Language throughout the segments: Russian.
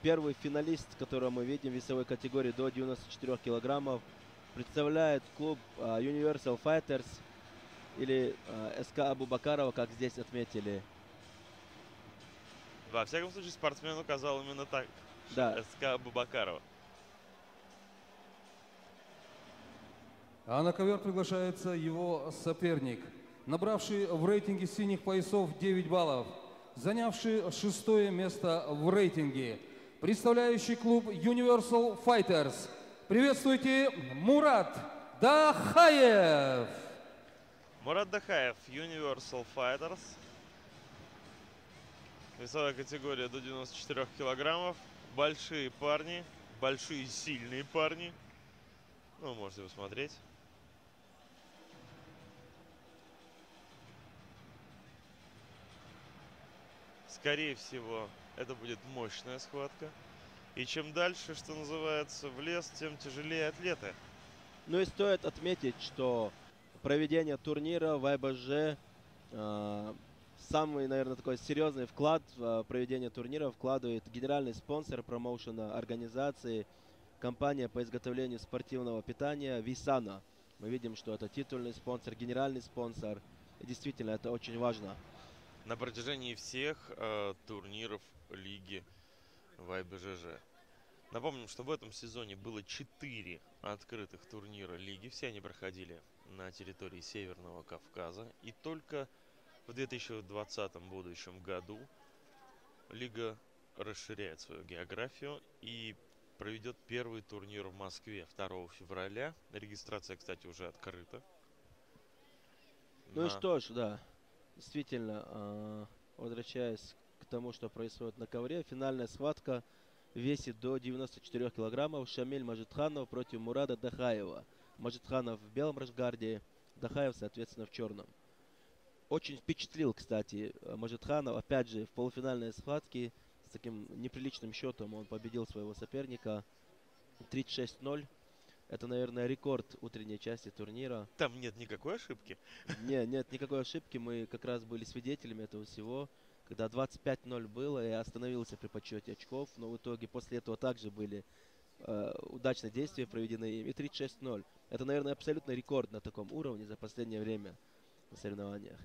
первый финалист, которого мы видим в весовой категории до 94 килограммов, представляет клуб Universal Fighters или СК Абу-Бакарова, как здесь отметили. Во всяком случае, спортсмен указал именно так. Да. СК Абу-Бакарова. А на ковер приглашается его соперник, набравший в рейтинге синих поясов 9 баллов, занявший 6-е место в рейтинге, представляющий клуб Universal Fighters. Приветствуйте, Мурат Дахаев! Мурат Дахаев, Universal Fighters. Весовая категория до 94 килограммов. Большие парни, большие сильные парни. Ну, можете посмотреть. Скорее всего, это будет мощная схватка. И чем дальше, что называется, в лес, тем тяжелее атлеты. Ну и стоит отметить, что проведение турнира в АБЖ самый, наверное, такой серьезный вклад в проведение турнира вкладывает генеральный спонсор промоушена организации, компания по изготовлению спортивного питания Висана. Мы видим, что это титульный спонсор, генеральный спонсор. И действительно, это очень важно. На протяжении всех турниров лиги в АБЖЖ. Напомним, что в этом сезоне было 4 открытых турнира лиги. Все они проходили на территории Северного Кавказа. И только в 2020 будущем году лига расширяет свою географию и проведет первый турнир в Москве 2 февраля. Регистрация, кстати, уже открыта. Ну и что ж, да, действительно, возвращаясь к тому, что происходит на ковре, финальная схватка весит до 94 килограммов. Шамиль Маджидханов против Мурада Дахаева. Маджидханов в белом рашгарде, Дахаев, соответственно, в черном. Очень впечатлил, кстати, Маджидханов. Опять же, в полуфинальной схватке с таким неприличным счетом он победил своего соперника 36-0. Это, наверное, рекорд утренней части турнира. Там нет никакой ошибки? Нет никакой ошибки. Мы как раз были свидетелями этого всего. Когда 25-0 было, я остановился при подсчете очков. Но в итоге после этого также были удачные действия проведены им. И 36-0. Это, наверное, абсолютно рекорд на таком уровне за последнее время на соревнованиях.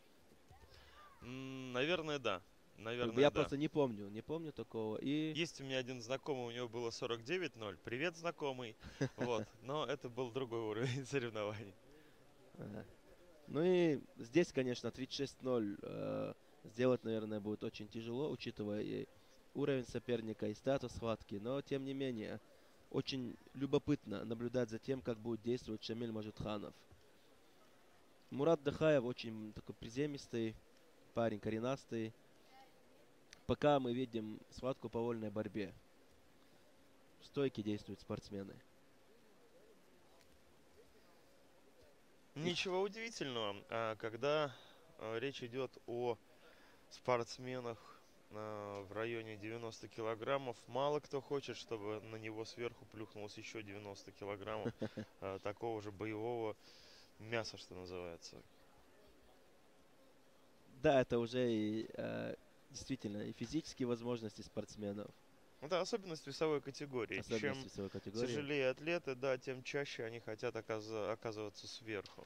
Наверное, да. Наверное, я просто не помню такого. И... Есть у меня один знакомый, у него было 49-0. Привет, знакомый. Вот. Но это был другой уровень соревнований. Ну и здесь, конечно, 36-0 сделать, наверное, будет очень тяжело, учитывая и уровень соперника, и статус схватки. Но, тем не менее, очень любопытно наблюдать за тем, как будет действовать Шамиль Маджидханов. Мурат Дахаев очень такой приземистый парень, коренастый. Пока мы видим схватку по вольной борьбе. В стойке действуют спортсмены. Ничего удивительного, когда речь идет о спортсменах в районе 90 килограммов, мало кто хочет, чтобы на него сверху плюхнулось еще 90 килограммов такого же боевого мяса, что называется. Да, это уже и действительно и физические возможности спортсменов. Это особенность весовой категории. Чем тяжелее атлеты, да, тем чаще они хотят оказываться сверху.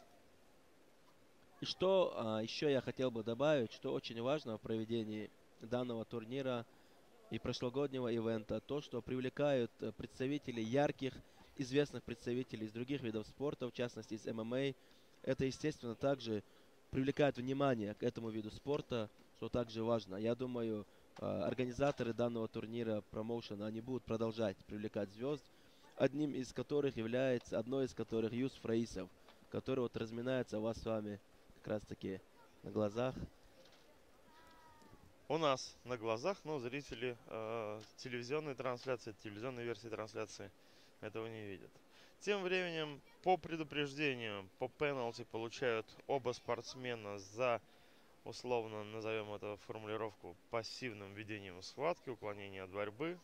И что еще я хотел бы добавить, что очень важно в проведении данного турнира и прошлогоднего ивента, то, что привлекают представителей ярких, известных представителей из других видов спорта, в частности из ММА. Это, естественно, также привлекает внимание к этому виду спорта, что также важно. Я думаю, организаторы данного турнира, промоушена, они будут продолжать привлекать звезд, одной из которых является Юсуф Раисов, который вот разминается у вас с вами как раз таки на глазах. У нас на глазах, но зрители телевизионной трансляции, телевизионной версии трансляции этого не видят. Тем временем, по предупреждению, по пенальти получают оба спортсмена за, условно назовем это формулировку, пассивным ведением схватки, уклонение от борьбы.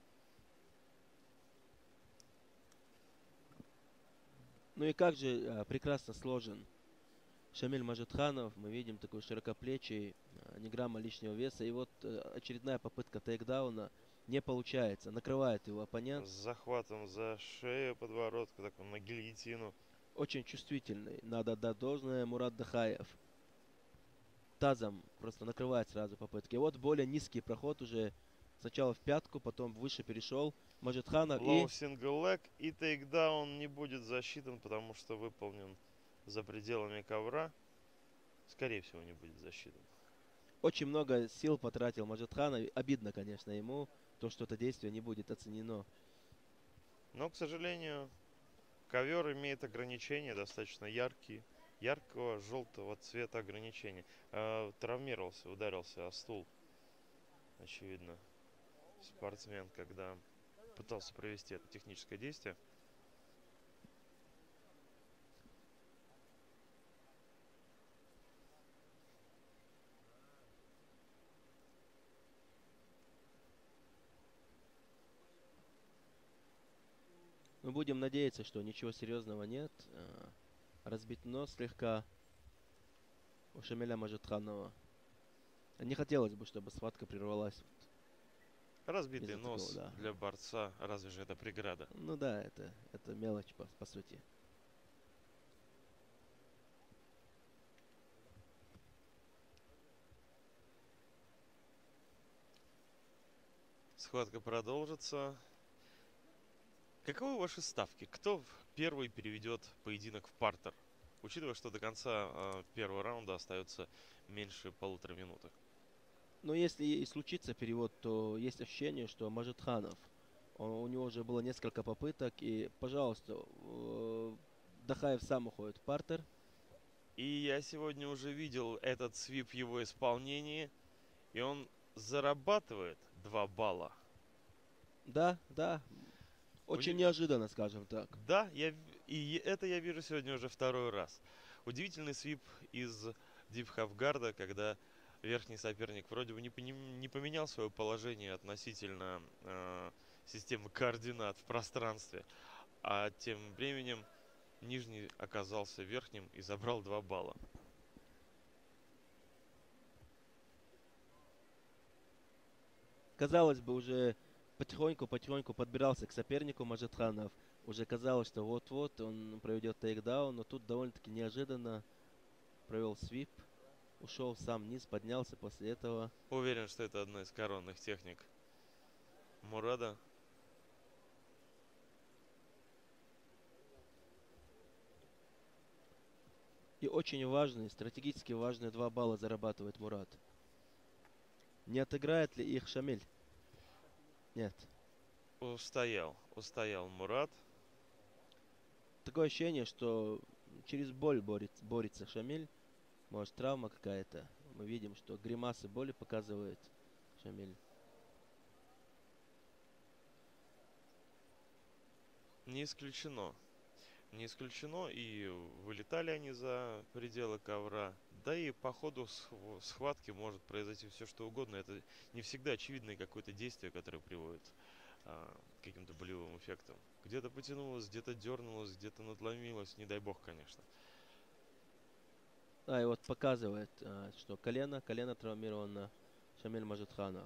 Ну и как же прекрасно сложен Шамиль Маджидханов. Мы видим такой широкоплечий, ни грамма лишнего веса. И вот очередная попытка тейкдауна. Не получается. Накрывает его оппонент. С захватом за шею, подбородку, так на гильотину. Очень чувствительный. Надо отдать должное. Мурат Дахаев. Тазом просто накрывает сразу попытки. Вот более низкий проход уже. Сначала в пятку, потом выше перешел. Маджидханов Лоу и... сингл лэг и тейкдаун не будет засчитан, потому что выполнен за пределами ковра. Скорее всего, не будет засчитан. Очень много сил потратил Маджидханов. Обидно, конечно, ему, то, что это действие не будет оценено. Но, к сожалению, ковер имеет ограничения достаточно яркие. Яркого желтого цвета ограничения. Травмировался, ударился о стул. Очевидно, спортсмен, когда пытался провести это техническое действие. Мы будем надеяться, что ничего серьезного нет. Разбит нос слегка у Шамиля Маджидханова. Не хотелось бы, чтобы схватка прервалась. Разбитый Из-за нос такого, да. для борца, разве же это преграда? Ну да, это мелочь по сути. Схватка продолжится. Каковы ваши ставки? Кто первый переведет поединок в партер? Учитывая, что до конца первого раунда остается меньше полутора минуток. Но если и случится перевод, то есть ощущение, что Маджидханов, у него уже было несколько попыток, и, пожалуйста, Дахаев сам уходит в партер. И я сегодня уже видел этот свип в его исполнении, и он зарабатывает 2 балла. Да, да. Очень неожиданно, скажем так. Да, и это я вижу сегодня уже второй раз. Удивительный свип из дипхафгарда, когда верхний соперник вроде бы не поменял свое положение относительно системы координат в пространстве, а тем временем нижний оказался верхним и забрал 2 балла. Казалось бы, уже потихоньку подбирался к сопернику Маджидханов. Уже казалось, что вот-вот он проведет тейкдаун, но тут довольно-таки неожиданно провел свип. Ушел сам вниз, поднялся после этого. Уверен, что это одна из коронных техник Мурада. И очень важные, стратегически важные 2 балла зарабатывает Мурат. Не отыграет ли их Шамиль? Нет. Устоял Мурат. Такое ощущение, что через боль борется Шамиль. Может, травма какая-то. Мы видим, что гримасы боли показывает Шамиль. Не исключено. Не исключено, и вылетали они за пределы ковра. Да и по ходу схватки может произойти все что угодно. Это не всегда очевидное какое-то действие, которое приводит к каким-то болевым эффектам. Где-то потянулось, где-то дернулось, где-то надломилось. Не дай бог, конечно. И вот показывает, что колено травмировано Шамиль Маджидханов.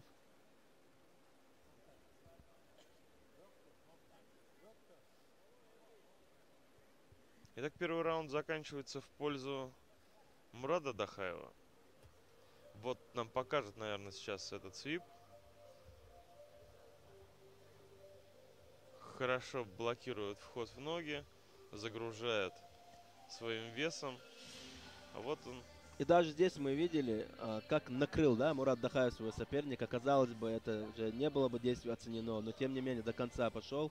Итак, первый раунд заканчивается в пользу Мурада Дахаева. Вот нам покажет, наверное, сейчас этот свип. Хорошо блокирует вход в ноги, загружает своим весом. А вот он. И даже здесь мы видели, как накрыл, да, Мурат Дахаев своего соперника. Казалось бы, это уже не было бы действие оценено, но тем не менее до конца пошел.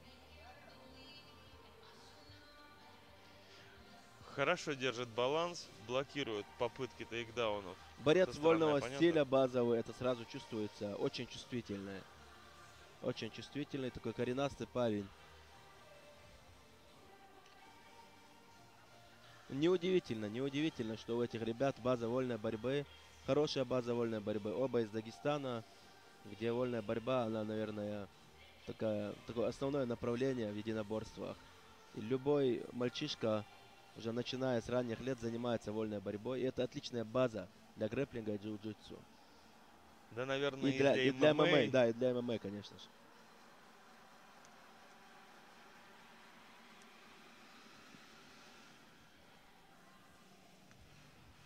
Хорошо держит баланс, блокирует попытки тейкдаунов. Борец вольного стиля базовый, это сразу чувствуется. Очень чувствительный. Очень чувствительный, такой коренастый парень. Неудивительно, что у этих ребят база вольной борьбы. Хорошая база вольной борьбы. Оба из Дагестана, где вольная борьба, она, наверное, такое основное направление в единоборствах. И любой мальчишка, уже начиная с ранних лет, занимается вольной борьбой. И это отличная база для грэпплинга и джиу-джитсу. Да, наверное, и для ММА. Да, и для ММА, конечно же.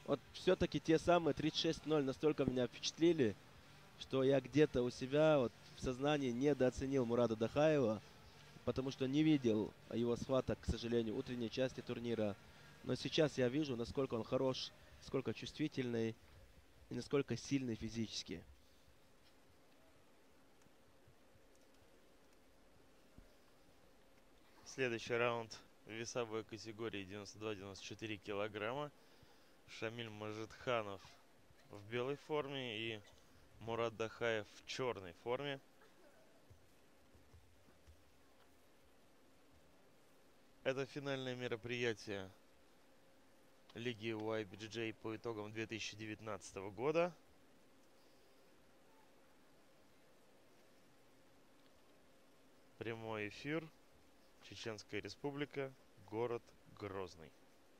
Вот все-таки те самые 36-0 настолько меня впечатлили, что я где-то у себя вот в сознании недооценил Мурада Дахаева, потому что не видел его схваток, к сожалению, в утренней части турнира. Но сейчас я вижу, насколько он хорош, насколько чувствительный и насколько сильный физически. Следующий раунд в весовой категории 92-94 килограмма. Шамиль Мажитханов в белой форме и Мурад Дахаев в черной форме. Это финальное мероприятие лиги YBJJ по итогам 2019 года. Прямой эфир. Чеченская Республика. Город Грозный.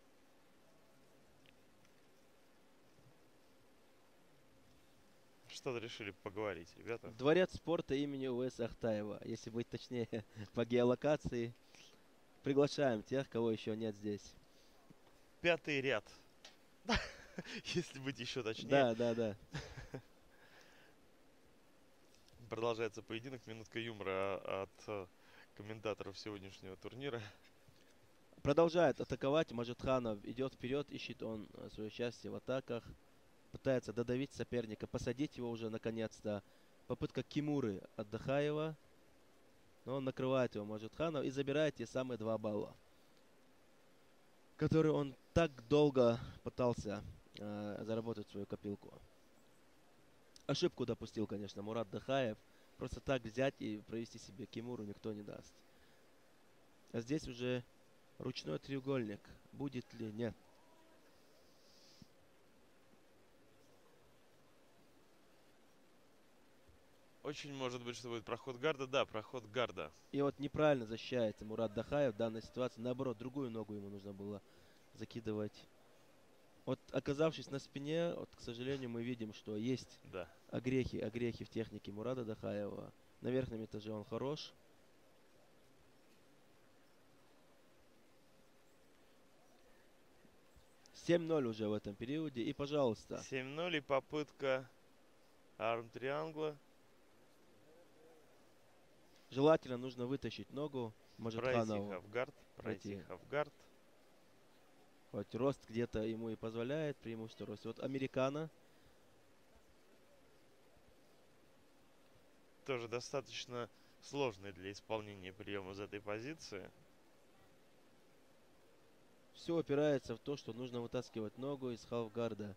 Что-то решили поговорить, ребята. Дворец спорта имени УС Ахтаева, если быть точнее, по геолокации. Приглашаем тех, кого еще нет здесь. 5-й ряд. Если быть еще точнее. Да. Продолжается поединок. Минутка юмора от комментаторов сегодняшнего турнира. Продолжает атаковать Мажитханов. Идет вперед, ищет он свое счастье в атаках. Пытается додавить соперника, посадить его уже наконец-то. Попытка Кимуры от Дахаева. Но он накрывает его Мажитханов и забирает те самые 2 балла, которые он так долго пытался заработать свою копилку. Ошибку допустил, конечно, Мурад Дахаев. Просто так взять и провести себе Кимуру никто не даст. А здесь уже ручной треугольник. Будет ли? Нет. Очень может быть, что будет проход гарда. Да, проход гарда. И вот неправильно защищается Мурад Дахаев в данной ситуации. Наоборот, другую ногу ему нужно было закидывать. Вот оказавшись на спине, вот, к сожалению, мы видим, что есть Да. огрехи в технике Мурада Дахаева. На верхнем этаже он хорош. — 7-0 уже в этом периоде. И, пожалуйста. 7-0 и попытка арм-триангла. Желательно нужно вытащить ногу Пройти Мажитханову. хафгард. Пройти Пройти. хафгард. Хоть рост где-то ему и позволяет, преимущество роста. Вот американо. Тоже достаточно сложный для исполнения прием из этой позиции. Все упирается в то, что нужно вытаскивать ногу из халфгарда.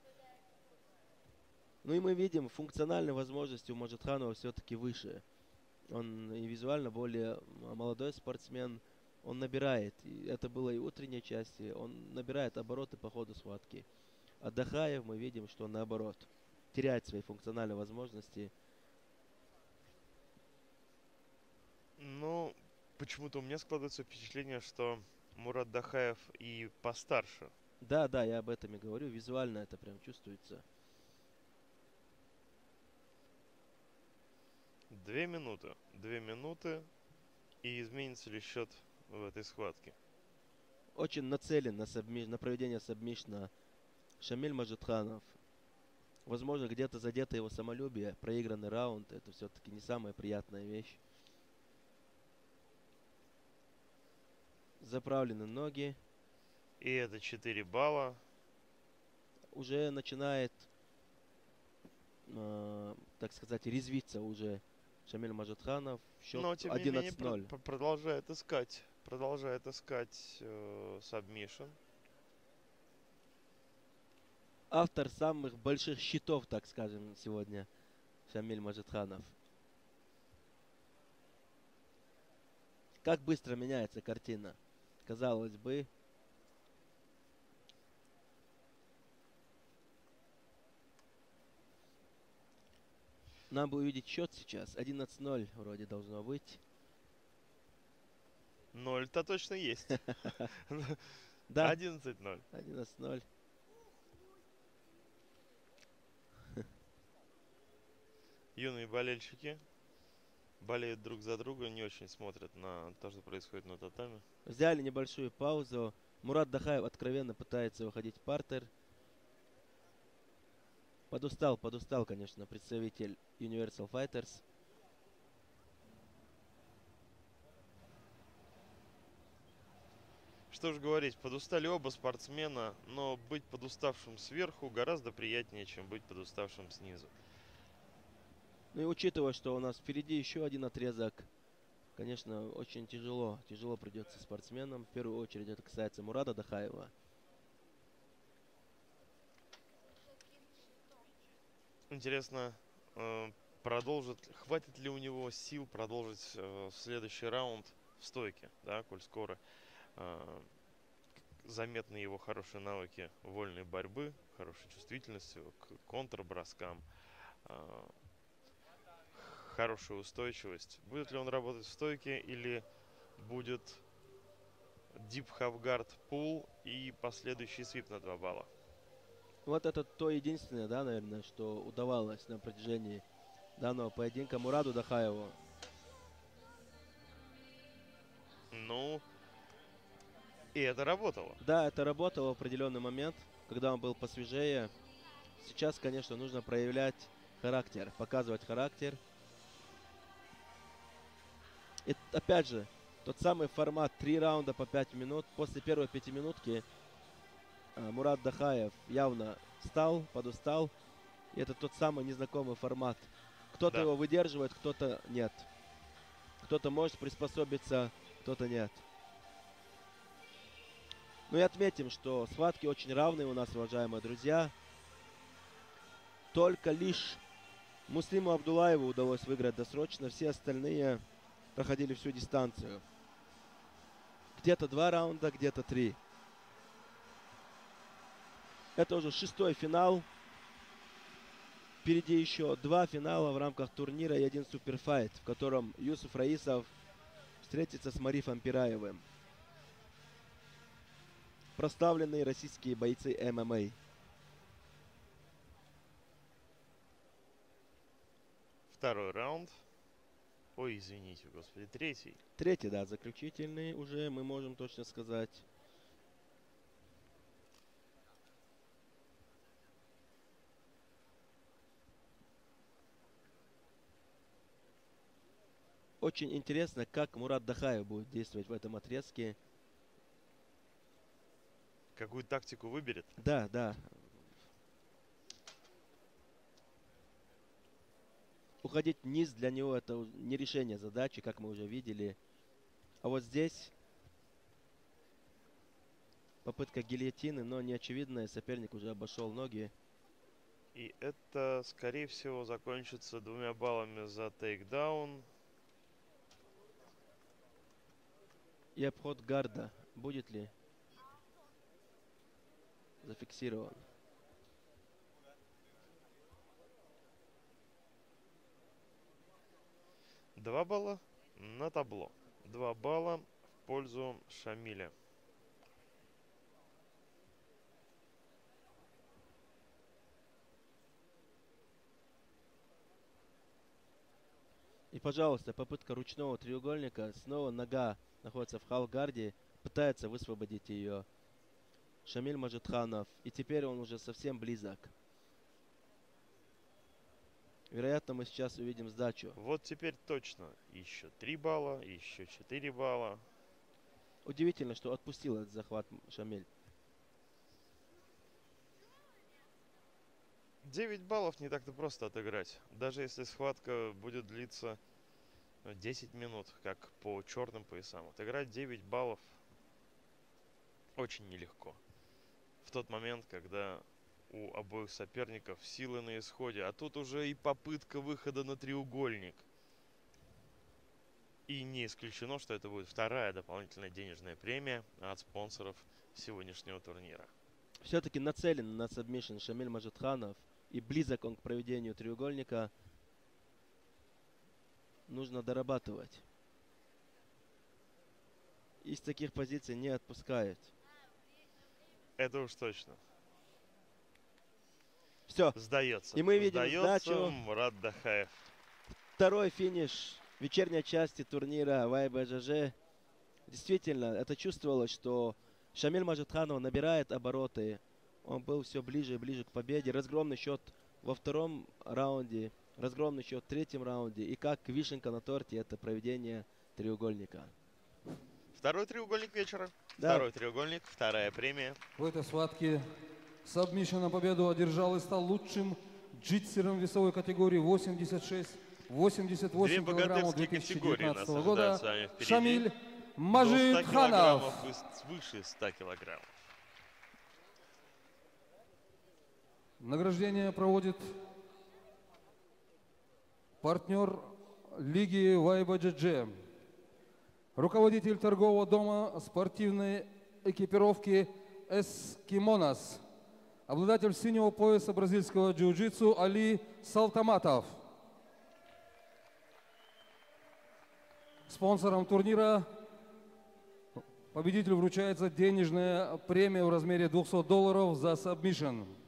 Ну и мы видим, функциональные возможности у Мажитханова все-таки выше. Он и визуально более молодой спортсмен. Он набирает, и это было и в утренней части, он набирает обороты по ходу схватки. А Дахаев мы видим, что он наоборот теряет свои функциональные возможности. Ну, почему-то у меня складывается впечатление, что Мурад Дахаев и постарше. Да, я об этом и говорю. Визуально это прям чувствуется. 2 минуты. 2 минуты. И изменится ли счет в этой схватке? Очень нацелен на проведение сабмишна Шамиль Мажитханов. Возможно, где-то задето его самолюбие. Проигранный раунд. Это все-таки не самая приятная вещь. Заправлены ноги. И это 4 балла. Уже начинает, так сказать, резвиться уже Шамиль Мажитханов. Счет Но, тем не менее, 11-0. продолжает искать сабмишн. Автор самых больших щитов, так скажем, сегодня. Шамиль Мажитханов. Как быстро меняется картина. Казалось бы. Нам бы увидеть счет сейчас. 11-0 вроде должно быть. 0-то точно есть. Да. 11-0. 11-0. Юные болельщики болеют друг за друга, не очень смотрят на то, что происходит на татами. Взяли небольшую паузу. Мурад Дахаев откровенно пытается выходить в партер. Подустал, конечно, представитель Universal Fighters. Что ж говорить, подустали оба спортсмена, но быть подуставшим сверху гораздо приятнее, чем быть подуставшим снизу. Ну и учитывая, что у нас впереди еще один отрезок, конечно, очень тяжело придется спортсменам. В первую очередь это касается Мурада Дахаева. Интересно, хватит ли у него сил продолжить следующий раунд в стойке, да, коль скоро заметны его хорошие навыки вольной борьбы, хорошей чувствительностью к контрброскам, хорошая устойчивость. Будет ли он работать в стойке или будет deep half guard pull и последующий свип на 2 балла? Вот это то единственное, да, наверное, что удавалось на протяжении данного поединка Мураду Дахаеву. Ну, и это работало. Да, это работало в определенный момент, когда он был посвежее. Сейчас, конечно, нужно проявлять характер, показывать характер. И опять же, тот самый формат 3 раунда по 5 минут. После первой 5-минутки Мурад Дахаев явно подустал. И это тот самый незнакомый формат. Кто-то его выдерживает, кто-то нет. Кто-то может приспособиться, кто-то нет. Ну и отметим, что схватки очень равные у нас, уважаемые друзья. Только лишь Муслиму Абдуллаеву удалось выиграть досрочно. Все остальные проходили всю дистанцию. Где-то 2 раунда, где-то 3. Это уже 6-й финал. Впереди еще 2 финала в рамках турнира и 1 суперфайт, в котором Юсуф Раисов встретится с Марифом Пираевым. Проставленные российские бойцы ММА. Второй раунд. Ой, извините, господи, третий. Третий, да, заключительный уже, мы можем точно сказать. Очень интересно, как Мурад Дахаев будет действовать в этом отрезке. Какую тактику выберет? Да, да. Уходить вниз для него это не решение задачи, как мы уже видели. А вот здесь попытка гильотины, но неочевидная. Соперник уже обошел ноги. И это, скорее всего, закончится 2 баллами за тейкдаун. И обход гарда будет ли зафиксирован? Два балла на табло. 2 балла в пользу Шамиля. И, пожалуйста, попытка ручного треугольника. Снова нога находится в халгарде. Пытается высвободить ее Шамиль Маджидханов. И теперь он уже совсем близок. Вероятно, мы сейчас увидим сдачу. Вот теперь точно. Еще 3 балла, еще 4 балла. Удивительно, что отпустил этот захват Шамиль. 9 баллов не так-то просто отыграть. Даже если схватка будет длиться 10 минут, как по черным поясам. Отыграть 9 баллов очень нелегко. В тот момент, когда у обоих соперников силы на исходе. А тут уже и попытка выхода на треугольник. И не исключено, что это будет вторая дополнительная денежная премия от спонсоров сегодняшнего турнира. Все-таки нацелен на сабмишн Шамиль Маджидханов. И близок он к проведению треугольника. Нужно дорабатывать. Из таких позиций не отпускает. Это уж точно. Все. Сдается. И мы видим Сдается сдачу. Мурад Дахаев. Второй финиш вечерней части турнира ВАЙБЖЖ. Действительно, это чувствовалось, что Шамиль Маджидханов набирает обороты. Он был все ближе и ближе к победе. Разгромный счет во втором раунде, разгромный счет в третьем раунде. И как вишенка на торте это проведение треугольника. Второй треугольник вечера. Да. Второй треугольник, вторая премия. В этой схватке сабмишн победу одержал и стал лучшим джитсером весовой категории 86-88 Две килограммов богатырские категории нас 2019 ожидают года с вами впереди. Шамиль До 100 Мажитханов. килограммов и свыше 100 килограммов. Награждение проводит партнер лиги ВайБЖЖ, руководитель торгового дома спортивной экипировки «Эскимонас», обладатель синего пояса бразильского джиу-джитсу Али Салтаматов. Спонсором турнира победителю вручается денежная премия в размере $200 за сабмишн.